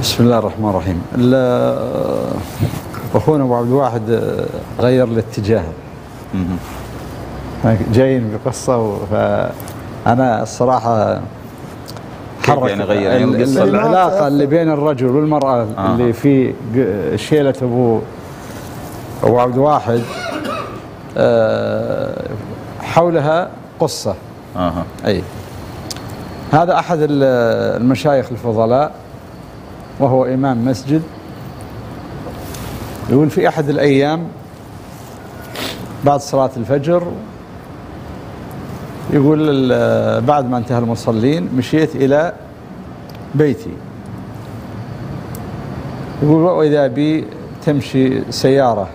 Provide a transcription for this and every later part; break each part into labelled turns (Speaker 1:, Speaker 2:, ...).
Speaker 1: بسم الله الرحمن الرحيم. أخونا أبو عبد الواحد غير الاتجاه. جايين بقصة، فأنا الصراحة
Speaker 2: حرك يعني غير
Speaker 1: العلاقة اللي بين الرجل والمرأة اللي في شيلة أبو عبد الواحد حولها قصة. أي هذا أحد المشايخ الفضلاء وهو إمام مسجد. يقول في أحد الأيام بعد صلاة الفجر، يقول بعد ما انتهى المصلين مشيت إلى بيتي. يقول وإذا بي تمشي سيارة.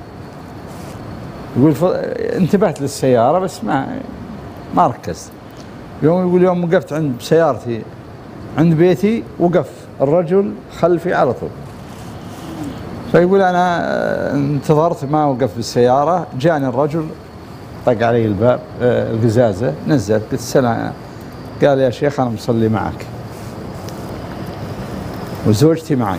Speaker 1: يقول انتبهت للسيارة بس ما ركزت. يوم وقفت عند سيارتي عند بيتي، وقف الرجل خلفي على طول. فيقول أنا انتظرت ما وقف بالسيارة، جاني الرجل طق علي الباب القزازة، نزلت قلت السلام. قال يا شيخ أنا مصلي معك وزوجتي معي،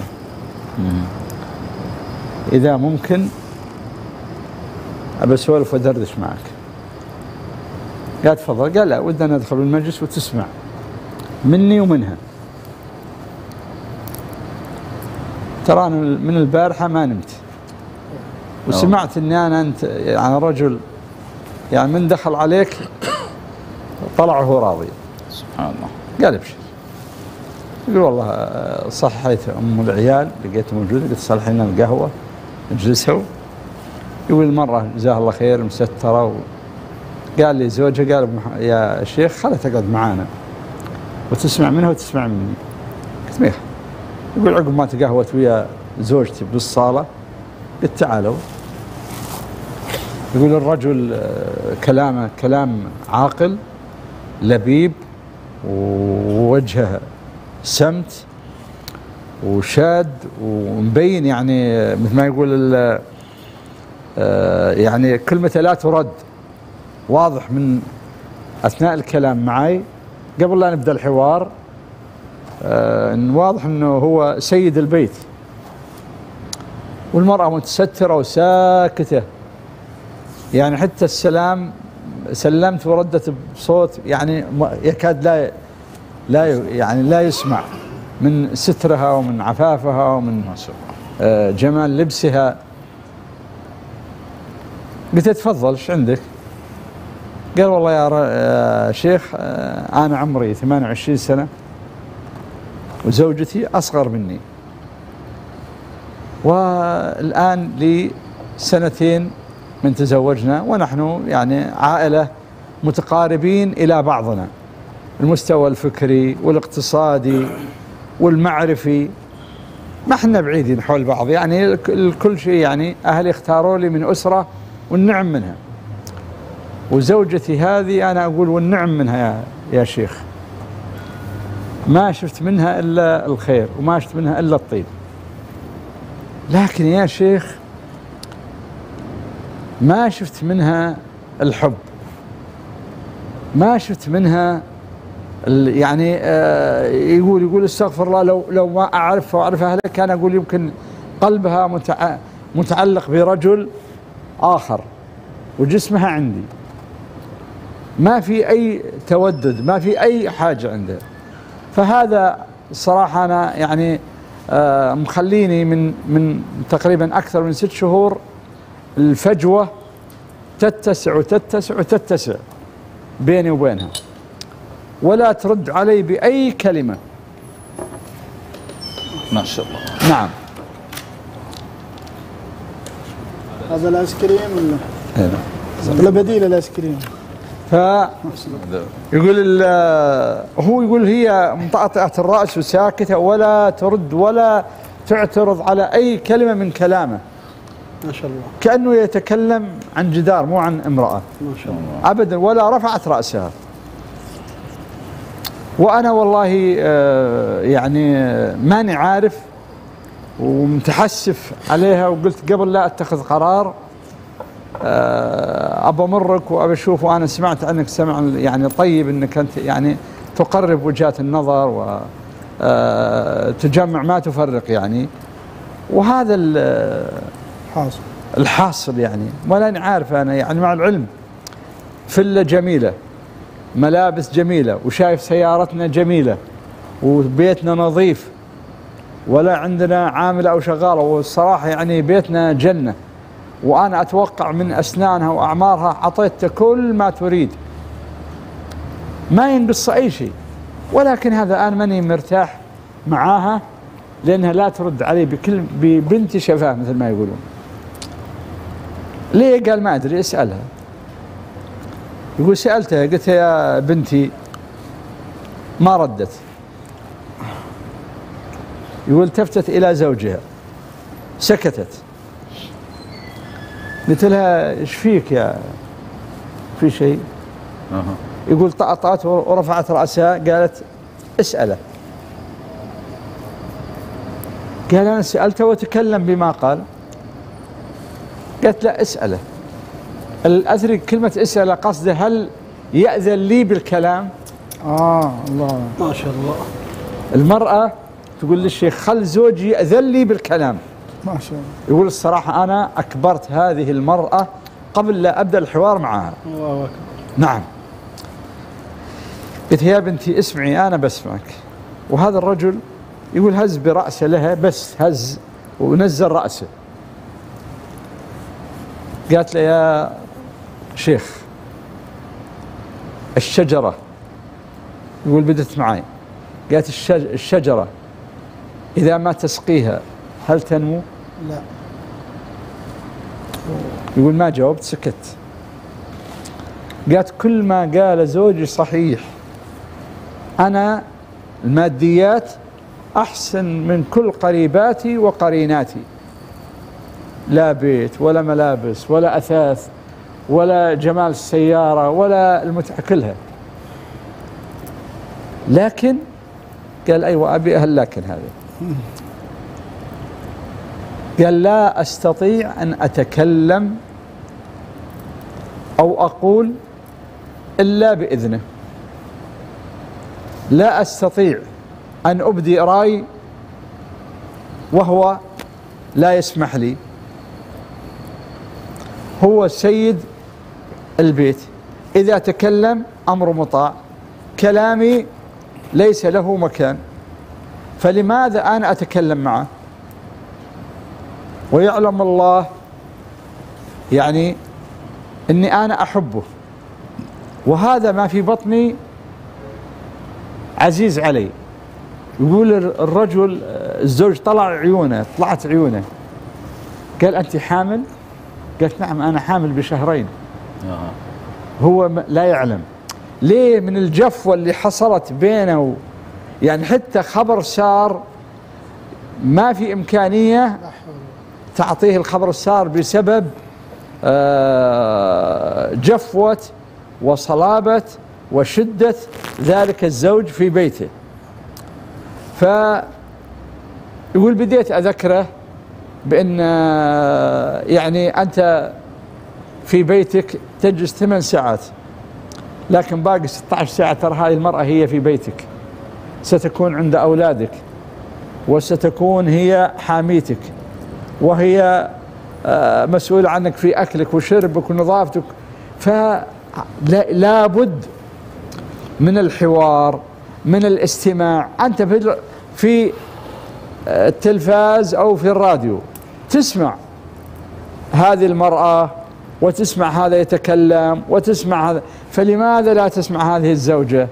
Speaker 1: إذا ممكن أبى أسولف وأدردش معك. قال تفضل. قال لا، ودنا ندخل المجلس وتسمع مني ومنها. ترى أنا من البارحة ما نمت، وسمعت إني أنت يعني رجل يعني من دخل عليك طلع وهو راضي.
Speaker 2: سبحان الله.
Speaker 1: قال ابشر. يقول والله صحيت أم العيال لقيتها موجودة، قلت صلحي لنا القهوة نجلسها. يقول المرة جزاها الله خير مسترة، قال لي زوجها قال يا شيخ خلها تقعد معانا وتسمع منها وتسمع مني. قلت ميخ. يقول عقب ما تقهوت ويا زوجتي بالصالة قلت تعالوا. يقول الرجل كلامه كلام عاقل لبيب، ووجهه سمت وشاد ومبين، يعني مثل ما يقول يعني كلمته لا ترد. واضح من أثناء الكلام معي قبل لا نبدأ الحوار واضح أنه هو سيد البيت، والمرأة متسترة وساكتة. يعني حتى السلام سلمت وردت بصوت يعني يكاد لا يسمع من سترها ومن عفافها ومن جمال لبسها. قلت تفضل ايش عندك؟ قال والله يا شيخ أنا عمري 28 سنة وزوجتي أصغر مني، والآن لي 2 من تزوجنا، ونحن يعني عائلة متقاربين إلى بعضنا، المستوى الفكري والاقتصادي والمعرفي ما احنا بعيدين حول بعض، يعني كل شيء. يعني أهلي اختاروا لي من أسرة والنعم منها، وزوجتي هذه أنا أقول والنعم منها يا شيخ، ما شفت منها إلا الخير وما شفت منها إلا الطيب. لكن يا شيخ ما شفت منها الحب، ما شفت منها يعني يقول استغفر الله، لو ما أعرفها وأعرفها لك أنا أقول يمكن قلبها متعلق برجل آخر وجسمها عندي. ما في أي تودد، ما في أي حاجة عنده. فهذا الصراحة أنا يعني مخليني من تقريبا أكثر من 6 شهور الفجوة تتسع وتتسع وتتسع بيني وبينها، ولا ترد علي بأي كلمة.
Speaker 2: ما شاء الله.
Speaker 1: نعم.
Speaker 3: هذا الآيس كريم ولا بديل الآيس كريم؟
Speaker 1: يقول هو يقول هي مطأطئة الرأس وساكتة ولا ترد ولا تعترض على أي كلمة من كلامه.
Speaker 3: ما شاء الله.
Speaker 1: كأنه يتكلم عن جدار مو عن امرأة.
Speaker 3: ما شاء الله.
Speaker 1: أبدا، ولا رفعت رأسها. وأنا والله يعني ماني عارف ومتحسف عليها، وقلت قبل لا أتخذ قرار أبى أمرك وأبى أشوف. وأنا سمعت عنك سمع يعني طيب، أنك أنت يعني تقرب وجهات النظر تجمع ما تفرق يعني. وهذا الحاصل يعني. ولا عارف أنا يعني مع العلم فلة جميلة، ملابس جميلة، وشايف سيارتنا جميلة، وبيتنا نظيف، ولا عندنا عاملة أو شغالة، والصراحة يعني بيتنا جنة، وأنا أتوقع من أسنانها وأعمارها أعطيتها كل ما تريد، ما ينقص أي شيء، ولكن هذا أنا ماني مرتاح معاها لأنها لا ترد علي ببنت شفاه مثل ما يقولون. ليه؟ قال ما أدري، اسألها. يقول سألتها قلت يا بنتي ما ردت. يقول تفتت إلى زوجها سكتت. قلت لها ايش فيك يا في شيء؟ يقول طأطأت ورفعت رأسها قالت اسأله. قال أنا سألته وتكلم بما قال. قالت لا اسأله. الأثري كلمة اسأله قصده هل يأذن لي بالكلام؟
Speaker 3: الله ما شاء الله.
Speaker 1: المرأة تقول للشيخ خل زوجي يأذن لي بالكلام.
Speaker 3: ما شاء الله.
Speaker 1: يقول الصراحة أنا أكبرت هذه المرأة قبل لا أبدأ الحوار معها.
Speaker 3: الله أكبر.
Speaker 1: نعم. قلت يا بنتي اسمعي أنا بسمعك. وهذا الرجل يقول هز برأسه لها، بس هز ونزل رأسه. قالت له يا شيخ الشجرة، يقول بدت معي، قالت الشجرة إذا ما تسقيها هل تنمو؟
Speaker 3: لا.
Speaker 1: يقول ما جاوبت، سكت. قالت كل ما قال زوجي صحيح، أنا الماديات أحسن من كل قريباتي وقريناتي، لا بيت ولا ملابس ولا أثاث ولا جمال السيارة ولا المتعة كلها، لكن قال أيوة أبي أهل لكن هذا. قال لا أستطيع أن أتكلم أو أقول إلا بإذنه، لا أستطيع أن أبدي رأي وهو لا يسمح لي، هو سيد البيت، إذا تكلم أمر مطاع، كلامي ليس له مكان، فلماذا أنا أتكلم معه؟ ويعلم الله يعني أني أنا أحبه، وهذا ما في بطني عزيز علي. يقول الرجل الزوج طلعت عيونه، قال أنت حامل؟ قالت نعم أنا حامل بشهرين. هو لا يعلم ليه، من الجفوة اللي حصلت بينه، يعني حتى خبر سار ما في إمكانية تعطيه الخبر السار بسبب جفوة وصلابة وشدة ذلك الزوج في بيته. فيقول بديت أذكره بأن يعني أنت في بيتك تجلس 8 ساعات، لكن باقي 16 ساعة ترى هذه المرأة هي في بيتك، ستكون عند أولادك، وستكون هي حاميتك، وهي مسؤولة عنك في أكلك وشربك ونظافتك. فلا بد من الحوار، من الاستماع. أنت في التلفاز أو في الراديو تسمع هذه المرأة وتسمع هذا يتكلم وتسمع هذا، فلماذا لا تسمع هذه الزوجة؟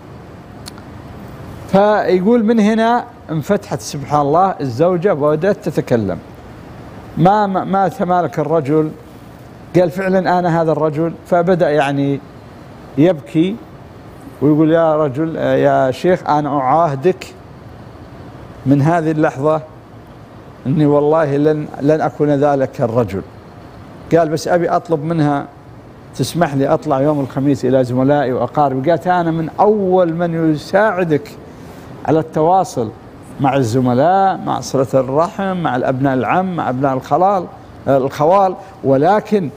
Speaker 1: فيقول من هنا انفتحت سبحان الله الزوجة وبدأت تتكلم. ما تمالك الرجل، قال فعلا أنا هذا الرجل. فبدأ يعني يبكي ويقول يا رجل يا شيخ أنا أعاهدك من هذه اللحظة أني والله لن أكون ذلك الرجل. قال بس أبي أطلب منها تسمح لي أطلع يوم الخميس إلى زملائي وأقاربي. قالت أنا من أول من يساعدك على التواصل مع الزملاء، مع صلة الرحم، مع الأبناء العم، مع أبناء الخوال، ولكن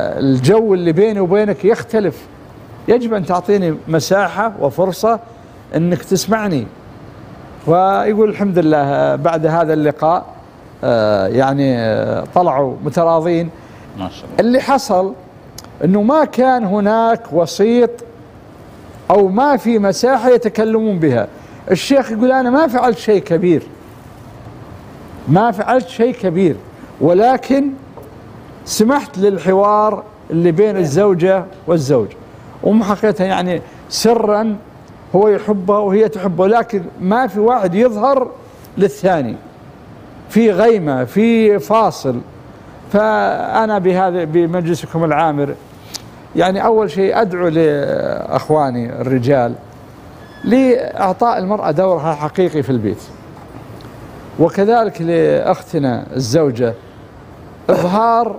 Speaker 1: الجو اللي بيني وبينك يختلف، يجب أن تعطيني مساحة وفرصة أنك تسمعني. ويقول الحمد لله بعد هذا اللقاء يعني طلعوا متراضين.
Speaker 2: ما شاء الله.
Speaker 1: اللي حصل أنه ما كان هناك وسيط أو ما في مساحة يتكلمون بها. الشيخ يقول أنا ما فعلت شيء كبير، ما فعلت شيء كبير، ولكن سمحت للحوار اللي بين الزوجة والزوج، ومحققتها يعني سرا هو يحبها وهي تحبه، لكن ما في واحد يظهر للثاني، في غيمة، في فاصل. فأنا بمجلسكم العامر يعني أول شيء أدعو لأخواني الرجال لإعطاء المرأة دورها الحقيقي في البيت، وكذلك لأختنا الزوجة إظهار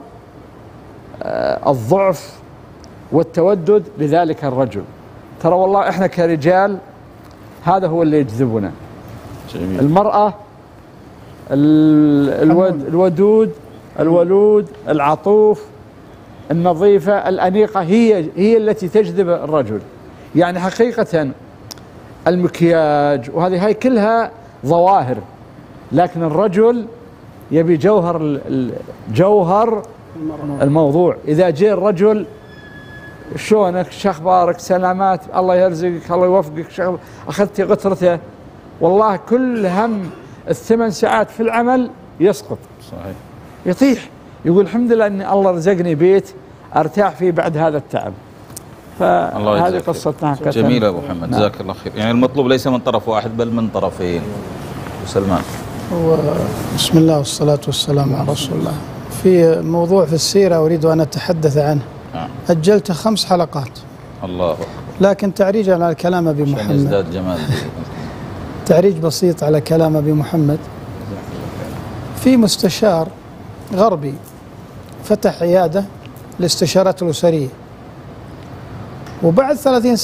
Speaker 1: الضعف والتودد لذلك الرجل. ترى والله إحنا كرجال هذا هو اللي يجذبنا.
Speaker 2: جميل.
Speaker 1: المرأة الودود الولود العطوف النظيفة الأنيقة هي التي تجذب الرجل. يعني حقيقة المكياج وهذه هاي كلها ظواهر، لكن الرجل يبي جوهر الموضوع. إذا جاء الرجل شلونك، شخبارك، سلامات، الله يرزقك، الله يوفقك، أخذتي غترته، والله كل هم ال8 ساعات في العمل يسقط.
Speaker 2: صحيح.
Speaker 1: يطيح، يقول الحمد لله أن الله رزقني بيت أرتاح فيه بعد هذا التعب. فهذه قصتنا.
Speaker 2: جميلة أبو محمد. جزاك الله خير. يعني المطلوب ليس من طرف واحد بل من طرفين. سلمان.
Speaker 3: بسم الله والصلاة والسلام على رسول الله. في موضوع في السيرة أريد أن أتحدث عنه. أجلت 5 حلقات.
Speaker 2: الله أكبر.
Speaker 3: لكن تعريجا على كلام أبي محمد،
Speaker 2: يزداد جمال.
Speaker 3: تعريج بسيط على كلام أبي محمد. في مستشار غربي فتح عيادة للاستشارات الأسرية، وبعد 30